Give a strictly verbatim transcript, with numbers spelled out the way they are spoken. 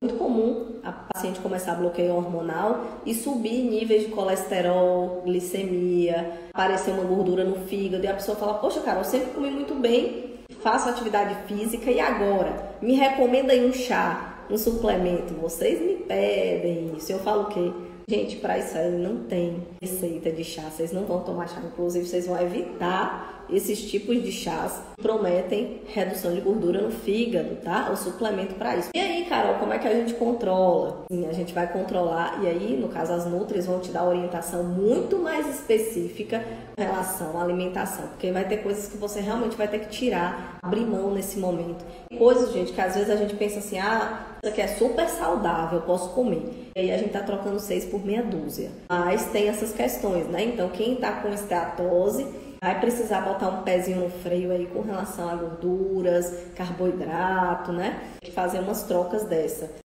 muito comum a paciente começar bloqueio hormonal e subir níveis de colesterol, glicemia, aparecer uma gordura no fígado e a pessoa fala, poxa, Carol, eu sempre comi muito bem, faço atividade física e agora? Me recomenda aí um chá, um suplemento. Vocês me pedem isso. Eu falo o quê? Gente, para isso aí não tem receita de chá, vocês não vão tomar chá, inclusive vocês vão evitar esses tipos de chás que prometem redução de gordura no fígado, tá? O suplemento para isso. E aí, Carol, como é que a gente controla? Sim, a gente vai controlar e aí, no caso, as nutris vão te dar orientação muito mais específica em relação à alimentação, porque vai ter coisas que você realmente vai ter que tirar, abrir mão nesse momento. Coisas, gente, que às vezes a gente pensa assim, ah, isso aqui é super saudável, eu posso comer. E aí a gente tá trocando seis por meia dúzia. Mas tem essas questões, né? Então, quem tá com esteatose vai precisar botar um pezinho no freio aí com relação a gorduras, carboidrato, né? Fazer umas trocas dessa.